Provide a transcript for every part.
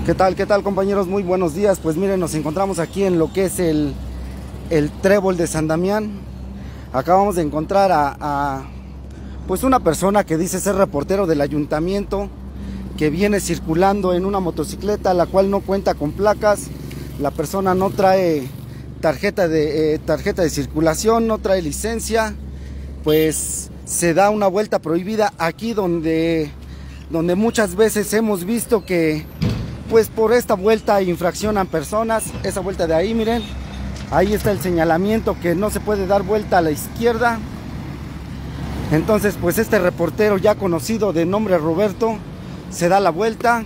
Qué tal compañeros? Muy buenos días. Pues miren, nos encontramos aquí en lo que es el Trébol de San Damián. Acabamos de encontrar pues una persona que dice ser reportero del ayuntamiento, que viene circulando en una motocicleta la cual no cuenta con placas. La persona no trae tarjeta de circulación, no trae licencia. Pues se da una vuelta prohibida aquí donde muchas veces hemos visto que pues por esta vuelta infraccionan personas. Esa vuelta de ahí, miren, ahí está el señalamiento que no se puede dar vuelta a la izquierda. Entonces pues este reportero ya conocido de nombre Roberto se da la vuelta,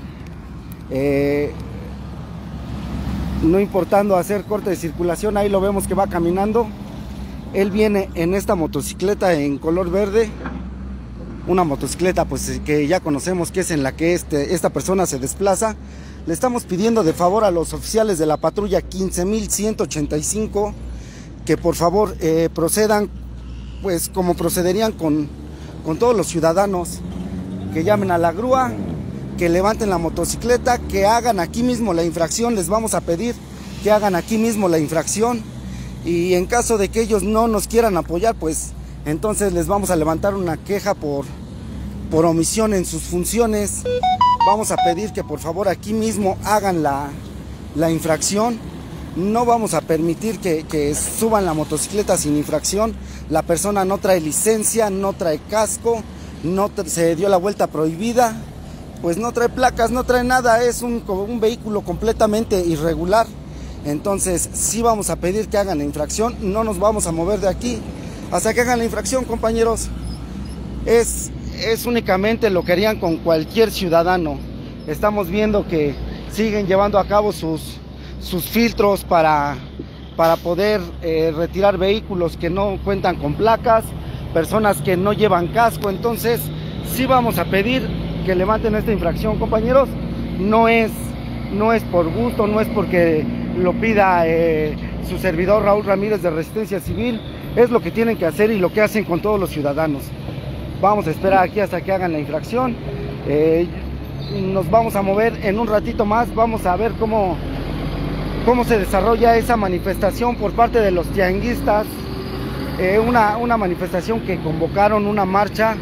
no importando hacer corte de circulación. Ahí lo vemos que va caminando. Él viene en esta motocicleta en color verde, una motocicleta pues que ya conocemos que es en la que esta persona se desplaza. Le estamos pidiendo de favor a los oficiales de la patrulla 15.185 que por favor procedan pues como procederían con todos los ciudadanos, que llamen a la grúa, que levanten la motocicleta, que hagan aquí mismo la infracción. Les vamos a pedir que hagan aquí mismo la infracción, y en caso de que ellos no nos quieran apoyar, pues entonces les vamos a levantar una queja por omisión en sus funciones. Vamos a pedir que por favor aquí mismo hagan la infracción. No vamos a permitir que suban la motocicleta sin infracción. La persona no trae licencia, no trae casco, se dio la vuelta prohibida, pues no trae placas, no trae nada, es un vehículo completamente irregular. Entonces sí vamos a pedir que hagan la infracción. No nos vamos a mover de aquí hasta que hagan la infracción, compañeros. Es únicamente lo que harían con cualquier ciudadano. Estamos viendo que siguen llevando a cabo sus filtros para poder retirar vehículos que no cuentan con placas, personas que no llevan casco. Entonces sí vamos a pedir que levanten esta infracción, compañeros. No es por gusto, no es porque lo pida su servidor Raúl Ramírez de Resistencia Civil. Es lo que tienen que hacer y lo que hacen con todos los ciudadanos. Vamos a esperar aquí hasta que hagan la infracción. Nos vamos a mover en un ratito más. Vamos a ver cómo se desarrolla esa manifestación por parte de los tianguistas. Una manifestación que convocaron, una marcha.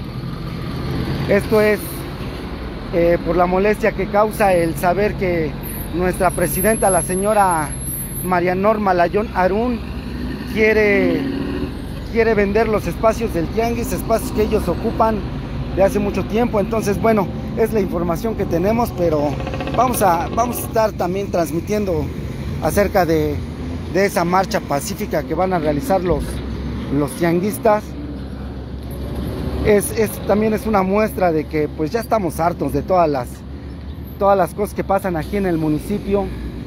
Esto es por la molestia que causa el saber que nuestra presidenta, la señora María Norma Layón Arún, quiere vender los espacios del tianguis, espacios que ellos ocupan de hace mucho tiempo. Entonces, bueno, es la información que tenemos, pero vamos a estar también transmitiendo acerca de esa marcha pacífica que van a realizar los tianguistas. También es una muestra de que pues ya estamos hartos de todas las cosas que pasan aquí en el municipio.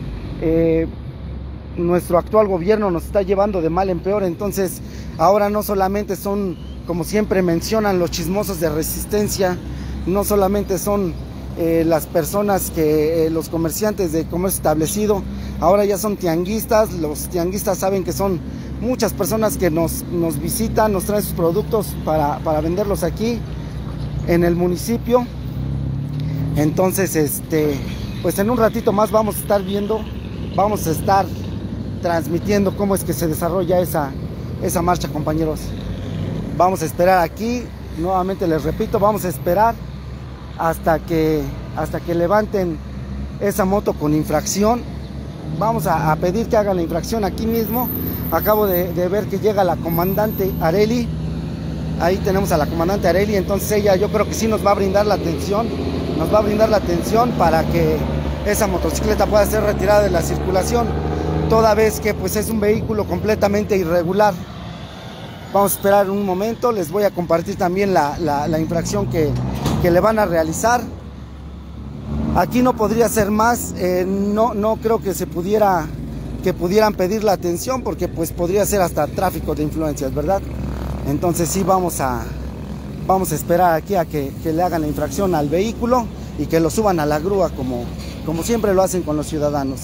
Nuestro actual gobierno nos está llevando de mal en peor. Entonces ahora no solamente son, como siempre mencionan, los chismosos de Resistencia, no solamente son las personas los comerciantes de comercio establecido, ahora ya son tianguistas. Los tianguistas saben que son muchas personas que nos visitan, nos traen sus productos para venderlos aquí en el municipio. Entonces pues en un ratito más vamos a estar viendo, vamos a estar transmitiendo cómo es que se desarrolla esa marcha, compañeros. Vamos a esperar aquí, nuevamente les repito, vamos a esperar hasta que levanten esa moto con infracción. Vamos a pedir que hagan la infracción aquí mismo. Acabo de ver que llega la comandante Areli. Ahí tenemos a la comandante Areli. Entonces ella, yo creo que sí nos va a brindar la atención. Nos va a brindar la atención para que esa motocicleta pueda ser retirada de la circulación, toda vez que pues es un vehículo completamente irregular. Vamos a esperar un momento. Les voy a compartir también la infracción que le van a realizar. Aquí no podría ser más. No creo que pudieran pedir la atención, porque pues podría ser hasta tráfico de influencias, ¿verdad? Entonces sí vamos a esperar aquí a que le hagan la infracción al vehículo y que lo suban a la grúa como siempre lo hacen con los ciudadanos.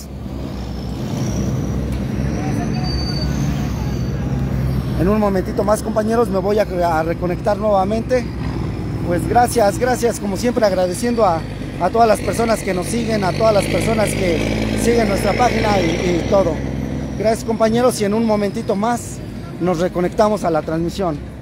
En un momentito más, compañeros, me voy a reconectar nuevamente. Pues gracias como siempre, agradeciendo a a todas las personas que nos siguen, a todas las personas que siguen nuestra página y todo. Gracias, compañeros, y en un momentito más nos reconectamos a la transmisión.